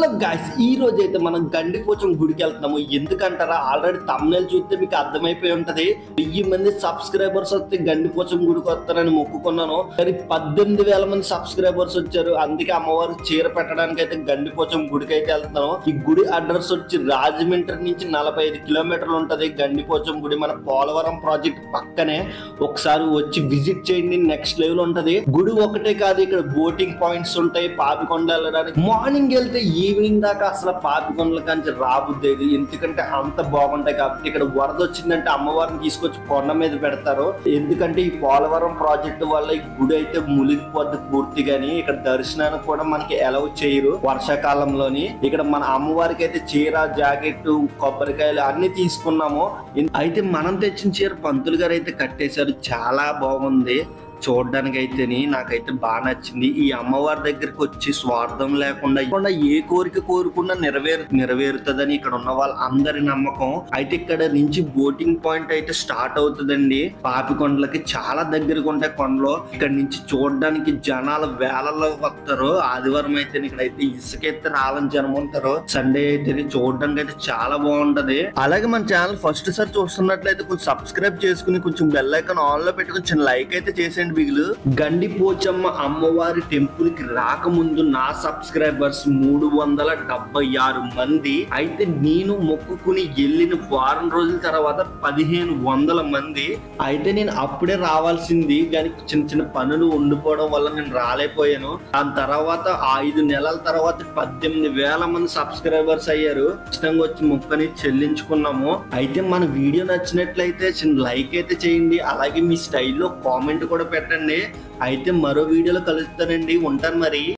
Hello guys, ఈ రోజు అయితే మనం గండిపోచం గుడికి వెళ్తున్నాము. ఎందుకంటారా, ఆల్రెడీ తమ్నెల్ చూస్తే మీకు అర్థమైపోయి ఉంటది. 1000 మంది సబ్స్క్రైబర్స్ వస్తే గండిపోచం గుడికి వస్తారని మొక్కుకున్నాను. కానీ 18,000 మంది సబ్స్క్రైబర్స్ వచ్చారు. అందుకే అమ్మవారు చీర పెట్టడానికి అయితే గండిపోచం గుడికి అయితే వెళ్తున్నాము. ఈ గుడి అడ్రస్ వచ్చి రాజమండ్రి నుంచి 45 కిలోమీటర్లు ఉంటది. గండిపోచం గుడి మన పోలవరం ప్రాజెక్ట్ పక్కనే. ఒకసారి వచ్చి విజిట్ చేయండి, నెక్స్ట్ లెవెల్ ఉంటది. గుడి ఒకటే కాదు, ఇక్కడ బోటింగ్ పాయింట్స్ ఉంటాయి. పాపికొండ వెళ్ళడానికి మార్నింగ్ వెళ్తే ఈవినింగ్ దాకా అసలు పాపికొండల కాంచి రాబుద్దేది. ఎందుకంటే అంత బాగుంటాయి. కాబట్టి ఇక్కడ వరద వచ్చిందంటే అమ్మవారిని తీసుకొచ్చి కొండ మీద పెడతారు. ఎందుకంటే ఈ పోలవరం ప్రాజెక్టు వల్ల ఈ గుడి అయితే మునిగిపోద్ది పూర్తిగాని. ఇక్కడ దర్శనానికి కూడా మనకి అలౌ చేయరు వర్షాకాలంలోని. ఇక్కడ మన అమ్మవారికి అయితే చీర, జాకెట్, కొబ్బరికాయలు అన్ని తీసుకున్నాము. అయితే మనం తెచ్చిన చీర పంతులు గారు అయితే కట్టేశారు. చాలా బాగుంది చూడడానికి. అయితేని నాకైతే బాగా నచ్చింది. ఈ అమ్మవారి దగ్గరికి వచ్చి స్వార్థం లేకుండా ఏ కోరిక కోరుకున్నా నెరవేరుతుందని ఇక్కడ ఉన్న వాళ్ళందరి నమ్మకం. అయితే ఇక్కడ నుంచి బోటింగ్ పాయింట్ అయితే స్టార్ట్ అవుతుందండి. పాపికొండలకి చాలా దగ్గరగా ఉంటాయి కొండలు. ఇక్కడ నుంచి చూడడానికి జనాలు వేలల్లో వస్తారు. ఆదివారం అయితే ఇక్కడైతే ఇసుకైతే రాలని జనం ఉంటారు. సండే అయితే చూడడానికి అయితే చాలా బాగుంటది. అలాగే మన ఛానల్ ఫస్ట్ సారి చూస్తున్నట్లయితే కొంచెం సబ్స్క్రైబ్ చేసుకుని కొంచెం బెల్ ఐకాన్ ఆన్ లో పెట్టి కొంచెం లైక్ అయితే చేసేయండి. గండిపోచమ్మ అమ్మవారి టెంపుల్ కి రాకముందు నా సబ్స్క్రైబర్స్ 376 మంది. అయితే నేను మొక్కుకుని వెళ్ళిన వారం రోజుల తర్వాత 1500 మంది. అయితే నేను అప్పుడే రావాల్సింది, కానీ చిన్న చిన్న పనులు ఉండిపోవడం వల్ల నేను రాలేకపోయాను. దాని తర్వాత 5 నెలల తర్వాత 18,000 మంది సబ్స్క్రైబర్స్ అయ్యారు. ఇష్టంగా వచ్చి మొక్కని చెల్లించుకున్నాము. అయితే మన వీడియో నచ్చినట్లయితే చిన్న లైక్ అయితే చేయండి. అలాగే మీ స్టైల్లో కామెంట్ కూడా పెట్టండి. అయితే మరో వీడియోలో కలుస్తానండి. ఉంటాను మరి.